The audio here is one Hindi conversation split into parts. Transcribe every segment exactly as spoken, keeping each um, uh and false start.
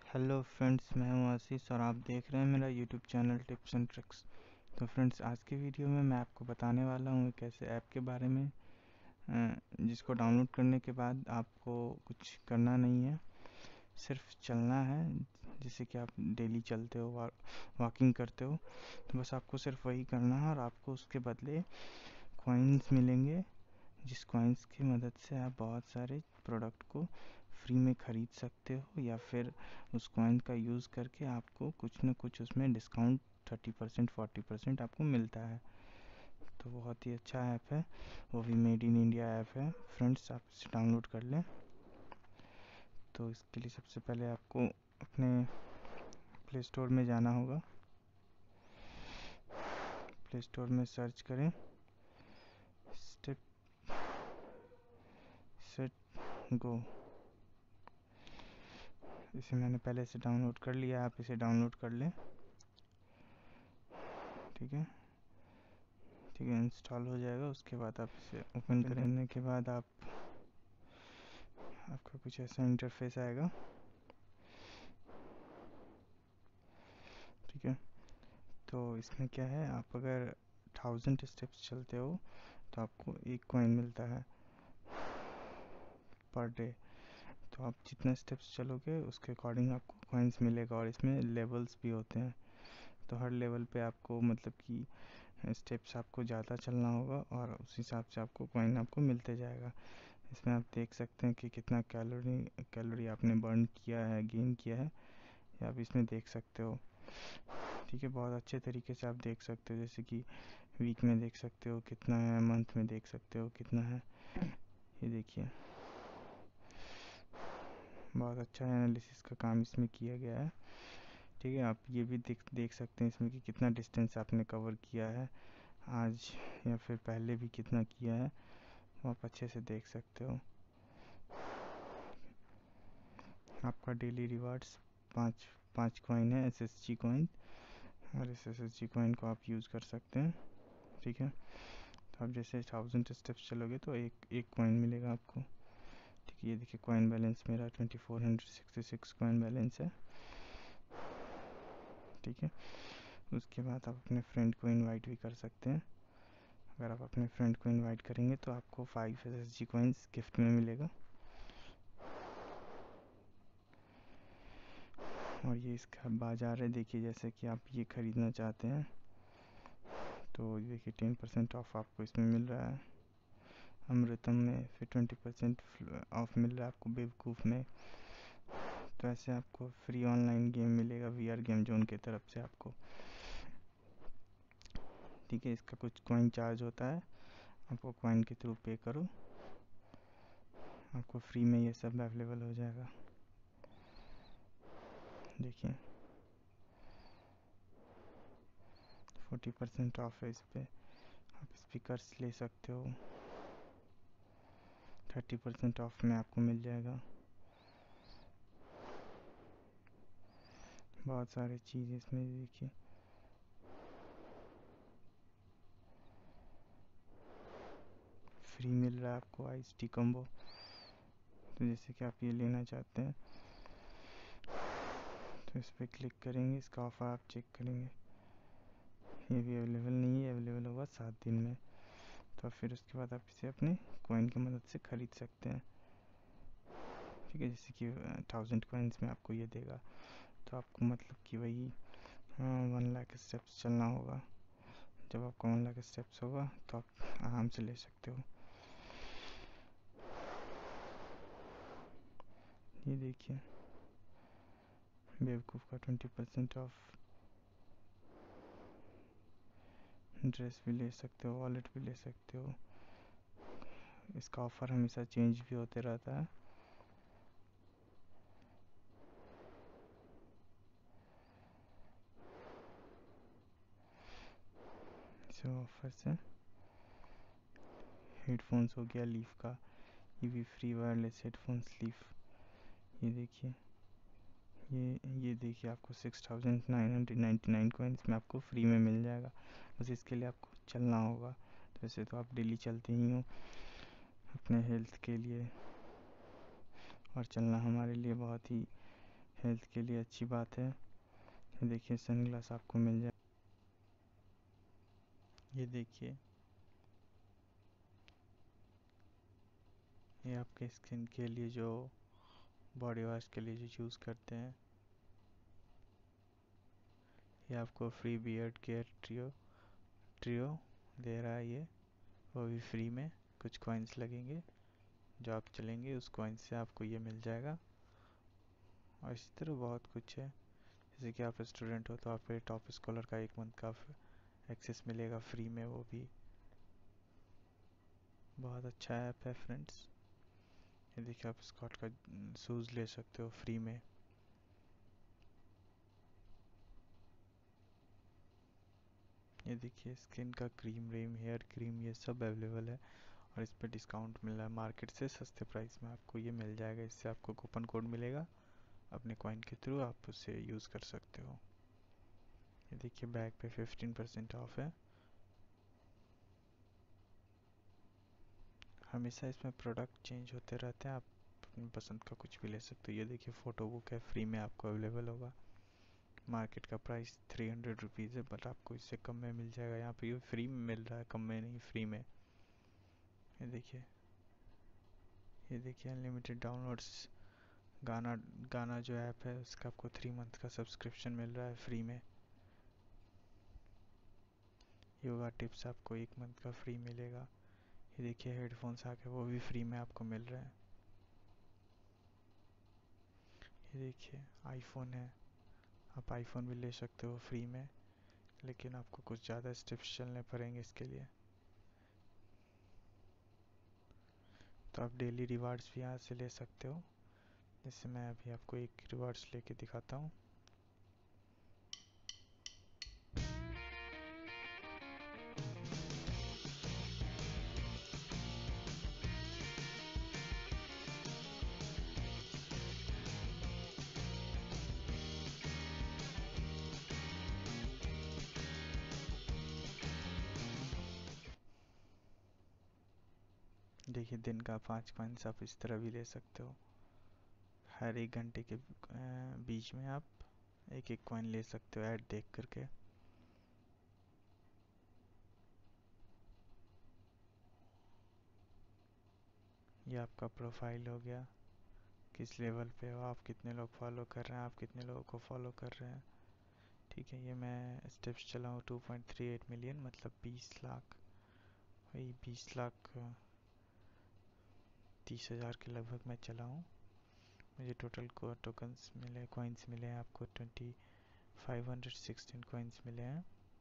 हेलो फ्रेंड्स, मैं हूं आशीष और आप देख रहे हैं मेरा YouTube channel tips and tricks. तो फ्रेंड्स, आज के वीडियो में मैं आपको बताने वाला हूं एक ऐसे ऐप के बारे में अ, जिसको डाउनलोड करने के बाद आपको कुछ करना नहीं है, सिर्फ चलना है। जैसे कि आप डेली चलते हो, वा, वॉकिंग करते हो, तो बस आपको सिर्फ वही करना है और आपको उसके बदले कॉइन्स मिलेंगे, जिस कॉइन्स की मदद से आप बहुत सारे प्रोडक्ट को फ्री में ख़रीद सकते हो, या फिर उस कॉइन का यूज़ करके आपको कुछ ना कुछ उसमें discount thirty percent forty percent आपको मिलता है। तो बहुत ही अच्छा ऐप है, वो भी मेड इन इंडिया ऐप है। फ्रेंड्स, आप इसे डाउनलोड कर लें। तो इसके लिए सबसे पहले आपको अपने प्ले स्टोर में जाना होगा। प्ले स्टोर में सर्च करें स्टेप सेट गो। इसे मैंने पहले से डाउनलोड कर लिया, आप इसे डाउनलोड कर लें। ठीक है ठीक है इंस्टॉल हो जाएगा। उसके बाद आप इसे ओपन करने के बाद आप आपका कुछ ऐसा इंटरफेस आएगा। ठीक है, तो इसमें क्या है, आप अगर थाउजेंड स्टेप्स चलते हो तो आपको एक कॉइन मिलता है पर डे। तो आप जितना स्टेप्स चलोगे उसके अकॉर्डिंग आपको कॉइन्स मिलेगा, और इसमें लेवल्स भी होते हैं। तो हर लेवल पे आपको मतलब कि स्टेप्स आपको ज़्यादा चलना होगा और उस हिसाब से आपको कॉइन आपको मिलते जाएगा। इसमें आप देख सकते हैं कि कितना कैलोरी कैलोरी आपने बर्न किया है, गेन किया है, या आप इसमें देख सकते हो। ठीक है, बहुत अच्छे तरीके से आप देख सकते हो। जैसे कि वीक में देख सकते हो कितना है, मंथ में देख सकते हो कितना है। ये देखिए, बहुत अच्छा एनालिसिस का काम इसमें किया गया है। ठीक है, आप ये भी देख देख सकते हैं इसमें कि कितना डिस्टेंस आपने कवर किया है आज, या फिर पहले भी कितना किया है, वो आप अच्छे से देख सकते हो। आपका डेली रिवार्ड्स पाँच पाँच कॉइन है, एस एस जी कॉइन, और इस एस एस जी कॉइन को आप यूज़ कर सकते हैं। ठीक है, तो आप जैसे थाउजेंड स्टेप्स चलोगे तो एक एक कॉइन मिलेगा आपको। ठीक है, ये देखिए कॉइन बैलेंस मेरा twenty four hundred sixty six coin balance है। ठीक है, उसके बाद आप अपने फ्रेंड को इनवाइट भी कर सकते हैं। अगर आप अपने फ्रेंड को इनवाइट करेंगे तो आपको five S S G coins gift में मिलेगा। और ये इसका बाजार है, देखिए जैसे कि आप ये ख़रीदना चाहते हैं तो देखिए टेन परसेंट ऑफ आपको इसमें मिल रहा है अमृतम में, फिर ट्वेंटी परसेंट ऑफ मिल रहा है आपको बेवकूफ़ में। तो ऐसे आपको फ्री ऑनलाइन गेम मिलेगा वी आर गेम जोन की तरफ से आपको। ठीक है, इसका कुछ कॉइन चार्ज होता है, आपको कॉइन के थ्रू पे करो, आपको फ्री में ये सब अवेलेबल हो जाएगा। देखिए फोर्टी परसेंट ऑफ है इस पर। आप स्पीकर्स ले सकते हो, थर्टी परसेंट ऑफ में आपको मिल जाएगा। बहुत सारी चीज़ इसमें देखिए, फ्री मिल रहा है आपको आइस टी कम्बो। तो जैसे कि आप ये लेना चाहते हैं तो इस पर क्लिक करेंगे, इसका ऑफर आप चेक करेंगे। ये भी अवेलेबल नहीं है, अवेलेबल होगा सात दिन में। तो फिर उसके बाद आप इसे अपने कॉइन की मदद से ख़रीद सकते हैं। ठीक है, जैसे कि थाउजेंड कॉइन्स में आपको ये देगा, तो आपको मतलब कि वही वन लाख स्टेप्स चलना होगा। जब आपका वन लाख स्टेप्स होगा तो आप आराम से ले सकते हो। ये देखिए बेवकूफ़ का ट्वेंटी परसेंट ऑफ, ड्रेस भी ले सकते हो, वॉलेट भी ले सकते हो। इसका ऑफ़र हमेशा चेंज भी होते रहता है। इस ऑफ़र से हेडफोन्स हो गया लीफ का, ये भी फ्री वायरलेस हेडफोन्स लीफ। ये देखिए ये ये देखिए आपको six thousand nine hundred ninety nine coins में आपको फ्री में मिल जाएगा। बस इसके लिए आपको चलना होगा। तो वैसे तो आप डेली चलते ही हो अपने हेल्थ के लिए, और चलना हमारे लिए बहुत ही हेल्थ के लिए अच्छी बात है। ये देखिए सनग्लास आपको मिल जाए। ये देखिए ये आपके स्किन के लिए, जो बॉडी वॉश के लिए जो यूज़ करते हैं। ये आपको free beard care trio trio दे रहा है, ये वो भी फ्री में। कुछ कॉइन्स लगेंगे जो आप चलेंगे, उस कॉइन्स से आपको ये मिल जाएगा। और इसी तरह बहुत कुछ है। जैसे कि आप स्टूडेंट हो तो आपको टॉप स्कॉलर का एक मंथ का एक्सेस मिलेगा फ्री में, वो भी बहुत अच्छा ऐप है फ्रेंड्स। ये देखिए आप स्कॉट का शूज़ ले सकते हो फ्री में। ये देखिए स्किन का क्रीम व्रीम, हेयर क्रीम, ये सब अवेलेबल है और इस पर डिस्काउंट मिल रहा है। मार्केट से सस्ते प्राइस में आपको ये मिल जाएगा। इससे आपको कूपन कोड मिलेगा, अपने कॉइन के थ्रू आप उसे यूज़ कर सकते हो। ये देखिए बैग पे फिफ्टीन परसेंट ऑफ है। हमेशा इसमें प्रोडक्ट चेंज होते रहते हैं, आप अपनी पसंद का कुछ भी ले सकते हो। ये देखिए फ़ोटो बुक है, फ्री में आपको अवेलेबल होगा। मार्केट का प्राइस थ्री हंड्रेड रुपीज़ है, बट आपको इससे कम में मिल जाएगा। यहाँ पे ये फ्री में मिल रहा है, कम में नहीं, फ्री में। ये देखिए ये देखिए अनलिमिटेड डाउनलोड्स। गाना गाना जो ऐप है उसका आपको थ्री मंथ का सब्सक्रिप्शन मिल रहा है फ्री में। योगा टिप्स आपको एक मंथ का फ्री मिलेगा। ये देखिए हेडफोन्स आ गए, वो भी फ्री में आपको मिल रहे हैं। ये देखिए आईफोन है, आप आईफोन भी ले सकते हो फ्री में, लेकिन आपको कुछ ज़्यादा स्टेप्स चलने पड़ेंगे इसके लिए। तो आप डेली रिवार्ड्स भी यहाँ से ले सकते हो। जैसे मैं अभी आपको एक रिवार्ड्स लेके दिखाता हूँ। देखिए दिन का पाँच कॉइन्स आप इस तरह भी ले सकते हो। हर एक घंटे के बीच में आप एक एक कॉइन ले सकते हो ऐड देख करके। ये आपका प्रोफाइल हो गया, किस लेवल पे हो आप, कितने लोग फॉलो कर रहे हैं, आप कितने लोगों को फॉलो कर रहे हैं। ठीक है, ये मैं स्टेप्स चला हूँ two point three eight million, मतलब बीस लाख, वही बीस लाख तीस हज़ार के लगभग मैं चला हूँ। मुझे टोटल को टोकन्स मिले, कॉइन्स मिले हैं आपको twenty five hundred sixteen coins मिले हैं।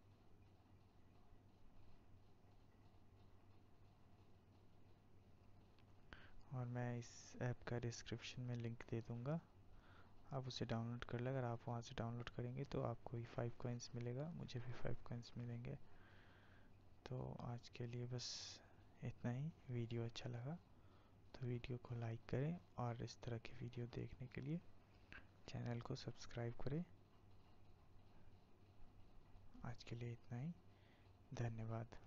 और मैं इस ऐप का डिस्क्रिप्शन में लिंक दे दूँगा, आप उसे डाउनलोड कर लें। अगर आप वहाँ से डाउनलोड करेंगे तो आपको ही फाइव कॉइन्स मिलेगा, मुझे भी फाइव कॉइन्स मिलेंगे। तो आज के लिए बस इतना ही। वीडियो अच्छा लगा तो वीडियो को लाइक करें और इस तरह की वीडियो देखने के लिए चैनल को सब्सक्राइब करें। आज के लिए इतना ही, धन्यवाद।